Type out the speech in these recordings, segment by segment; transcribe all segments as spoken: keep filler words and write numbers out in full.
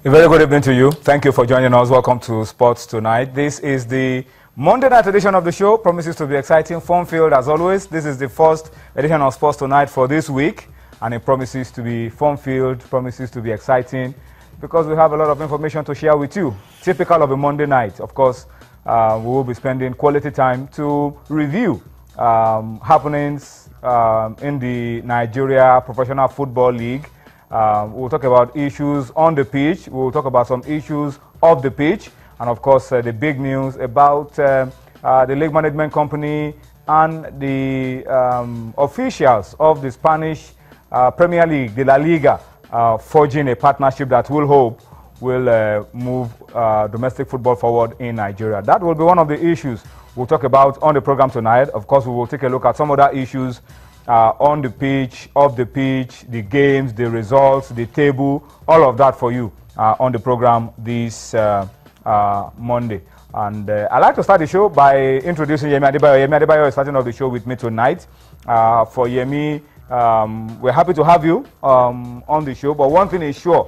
A very good evening to you. Thank you for joining us. Welcome to Sports Tonight. This is the Monday night edition of the show. Promises to be exciting, fun-filled as always. This is the first edition of Sports Tonight for this week, and it promises to be fun-filled, promises to be exciting, because we have a lot of information to share with you. Typical of a Monday night. Of course, uh, we will be spending quality time to review um, happenings um, in the Nigeria Professional Football League. Uh, we'll talk about issues on the pitch. We'll talk about some issues off the pitch. And of course, uh, the big news about uh, uh, the league management company and the um, officials of the Spanish uh, Premier League, the La Liga, uh, forging a partnership that we'll hope will uh, move uh, domestic football forward in Nigeria. That will be one of the issues we'll talk about on the program tonight. Of course, we will take a look at some other issues Uh, on the pitch, off the pitch, the games, the results, the table, all of that for you uh, on the program this uh, uh, Monday. And uh, I'd like to start the show by introducing Yemi Adebayo. Yemi Adebayo is starting off the show with me tonight. Uh, for Yemi, um, we're happy to have you um, on the show, but one thing is sure.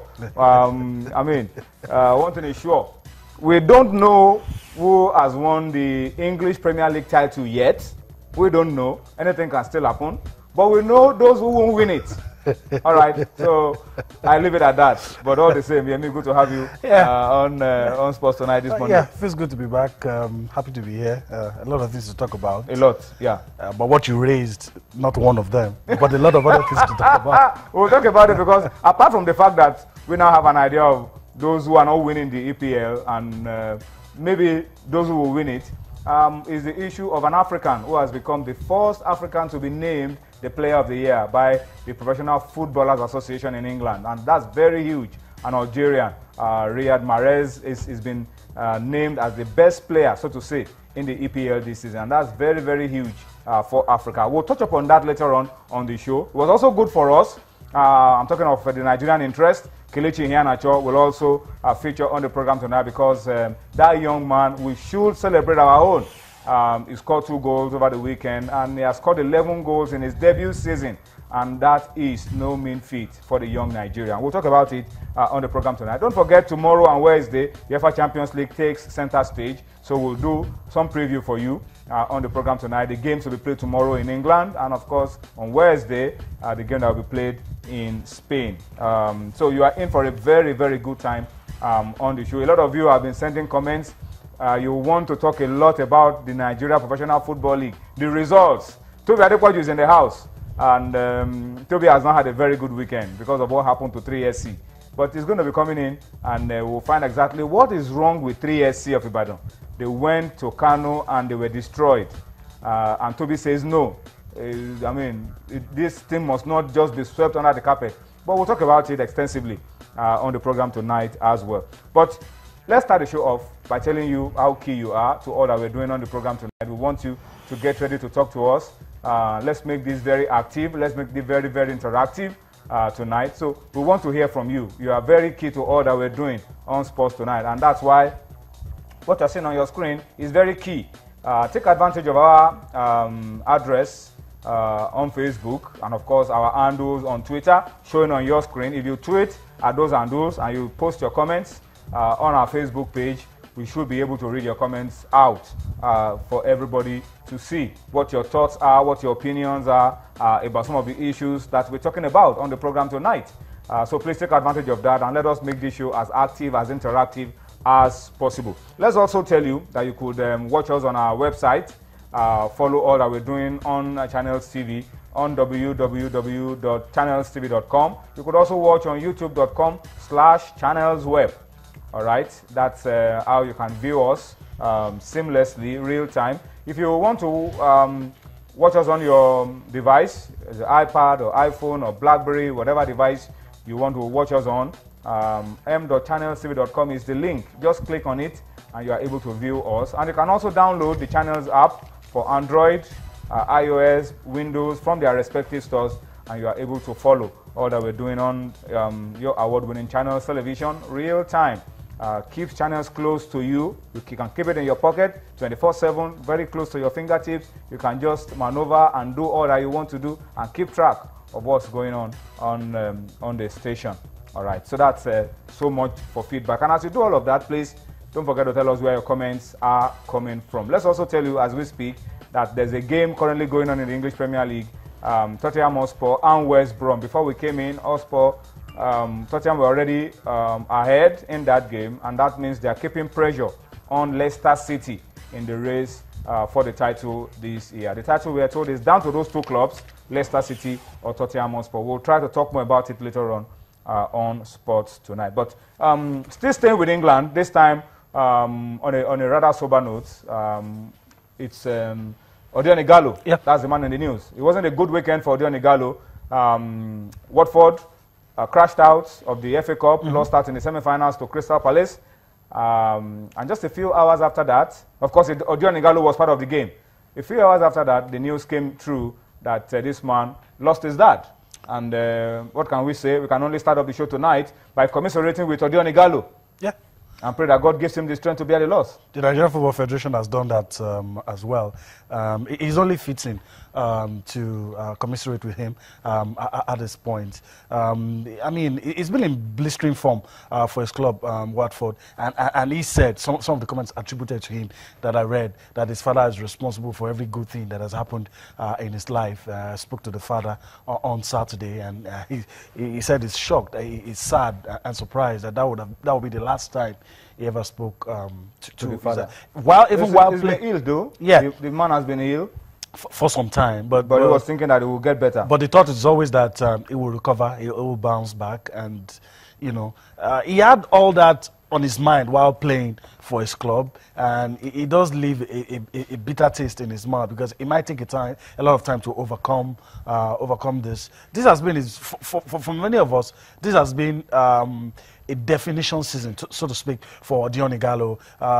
Um, I mean, uh, one thing is sure. We don't know who has won the English Premier League title yet. We don't know. Anything can still happen. But we know those who won't win it. All right. So I leave it at that. But all the same, Yemi, good to have you yeah. uh, on uh, on Sports Tonight this uh, Monday. Yeah, feels good to be back. Um, happy to be here. Uh, a lot of things to talk about. A lot, yeah. Uh, but what you raised, not one of them. But a lot of other things to talk about. We'll talk about it because apart from the fact that we now have an idea of those who are not winning the E P L and uh, maybe those who will win it, Um, is the issue of an African who has become the first African to be named the Player of the Year by the Professional Footballers Association in England. And that's very huge. An Algerian, uh, Riyad Mahrez, is, is been uh, named as the best player, so to say, in the E P L this season. And that's very, very huge uh, for Africa. We'll touch upon that later on on the show. It was also good for us. Uh, I'm talking of uh, the Nigerian interest. Kelechi Iheanacho will also uh, feature on the program tonight because um, that young man, we should celebrate our own. Um, he scored two goals over the weekend and he has scored eleven goals in his debut season. And that is no mean feat for the young Nigerian. We'll talk about it uh, on the program tonight. Don't forget, tomorrow and Wednesday, the UEFA Champions League takes center stage. So we'll do some preview for you uh, on the program tonight. The games will be played tomorrow in England. And of course, on Wednesday, uh, the game that will be played in Spain. Um, so you are in for a very, very good time um, on the show. A lot of you have been sending comments. Uh, you want to talk a lot about the Nigeria Professional Football League. The results. Toby Adepoju is in the house. And um, Toby has not had a very good weekend because of what happened to three S C. But he's going to be coming in and uh, we'll find exactly what is wrong with three S C of Ibadan. They went to Kano and they were destroyed. Uh, and Toby says no. Uh, I mean, it, this thing must not just be swept under the carpet. But we'll talk about it extensively uh, on the program tonight as well. But let's start the show off by telling you how key you are to all that we're doing on the program tonight. We want you to get ready to talk to us. Uh, let's make this very active. Let's make it very, very interactive uh, tonight. So we want to hear from you. You are very key to all that we're doing on Sports Tonight. And that's why what you're seeing on your screen is very key. Uh, take advantage of our um, address uh, on Facebook and, of course, our handles on Twitter showing on your screen. If you tweet at those handles and you post your comments uh, on our Facebook page, we should be able to read your comments out uh, for everybody to see what your thoughts are, what your opinions are uh, about some of the issues that we're talking about on the program tonight. Uh, so please take advantage of that and let us make this show as active, as interactive as possible. Let's also tell you that you could um, watch us on our website, uh, follow all that we're doing on uh, Channels T V on w w w dot channels t v dot com. You could also watch on youtube dot com slash channels web. All right, that's uh, how you can view us um, seamlessly, real time. If you want to um, watch us on your device, the iPad or iPhone or BlackBerry, whatever device you want to watch us on, um, m dot channels t v dot com is the link. Just click on it and you are able to view us. And you can also download the Channels app for Android, uh, iOS, Windows from their respective stores, and you are able to follow all that we're doing on um, your award-winning Channels Television, real time. Uh, keeps Channels close to you. You can keep it in your pocket twenty-four seven, very close to your fingertips. You can just maneuver and do all that you want to do and keep track of what's going on on, um, on the station. All right, so that's uh, so much for feedback. And as you do all of that, please don't forget to tell us where your comments are coming from. Let's also tell you as we speak that there's a game currently going on in the English Premier League, um, Tottenham Hotspur and West Brom. Before we came in, Hotspur, um, Tottenham were already um, ahead in that game, and that means they're keeping pressure on Leicester City in the race uh, for the title this year. The title, we are told, is down to those two clubs, Leicester City or Tottenham Hotspur. We'll try to talk more about it later on uh, on Sports Tonight. But um, still staying with England, this time um, on, a, on a rather sober note, um, it's um, Odion Ighalo. Yep. That's the man in the news. It wasn't a good weekend for Odion Ighalo. Um, Watford uh, crashed out of the F A Cup, mm-hmm. lost out in the semi-finals to Crystal Palace. Um, and just a few hours after that, of course, it, Odion Ighalo was part of the game. A few hours after that, the news came through that uh, this man lost his dad. And uh, what can we say? We can only start off the show tonight by commiserating with Odion Ighalo. Yeah. And pray that God gives him the strength to bear the loss. The Nigerian Football Federation has done that um, as well. Um, it is only fitting um, to uh, commiserate with him um, at, at this point. Um, I mean, he's been in blistering form uh, for his club, um, Watford, and, and he said, some, some of the comments attributed to him that I read, that his father is responsible for every good thing that has happened uh, in his life. Uh, I spoke to the father on, on Saturday, and uh, he, he said he's shocked, he's sad and surprised that that would, have, that would be the last time he ever spoke um, to, to, to the father. While even it's, while he's been ill, though. Yeah, the, the man has been ill for, for some time, but but uh, he was thinking that it will get better. But the thought is always that um, he will recover, he, he will bounce back, and you know, uh, he had all that on his mind while playing for his club, and he, he does leave a, a, a bitter taste in his mouth because it might take a time, a lot of time to overcome, uh, overcome this. This has been, his, for, for, for many of us, this has been um, a definition season, to, so to speak, for Odion Ighalo.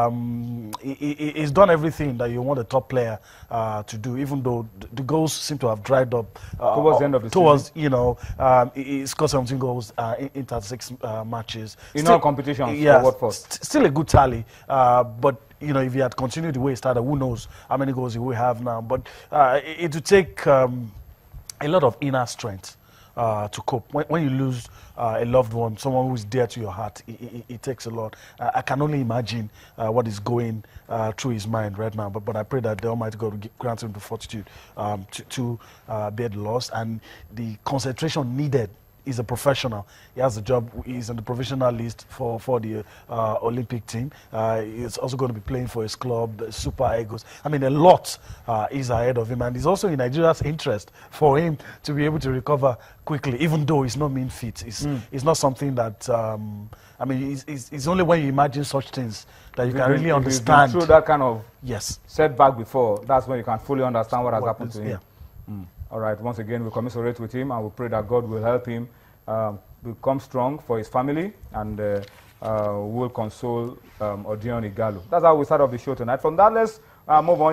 Um, he, he, he's done everything that you want a top player uh, to do, even though the, the goals seem to have dried up uh, towards the end of the towards, season. You know, um, he, he scored seventeen goals uh, in, in thirty-six uh, matches. In Still, all competitions yeah, for Watford. St still a good tally, uh, but you know, if he had continued the way he started, who knows how many goals he will have now. But uh, it, it would take um, a lot of inner strength uh, to cope. When, when you lose uh, a loved one, someone who is dear to your heart, it, it, it takes a lot. Uh, I can only imagine uh, what is going uh, through his mind right now. But, but I pray that the Almighty God will give, grant him the fortitude um, to, to uh, bear the loss and the concentration needed. He's a professional. He has a job. He's on the provisional list for, for the uh, Olympic team. Uh, he's also going to be playing for his club, the Super Eagles. I mean, a lot uh, is ahead of him. And it's also in Nigeria's interest for him to be able to recover quickly, even though it's not mean fit. It's, mm. it's not something that, um, I mean, it's, it's, it's only when you imagine such things that you if can been, really understand. Through that kind of yes. setback before, that's when you can fully understand what has what happened is, to him. Yeah. Mm. All right, once again, we commiserate with him and we pray that God will help him um, become strong for his family and uh, uh, will console um, Odion Ighalo. That's how we start off the show tonight. From that, let's uh, move on.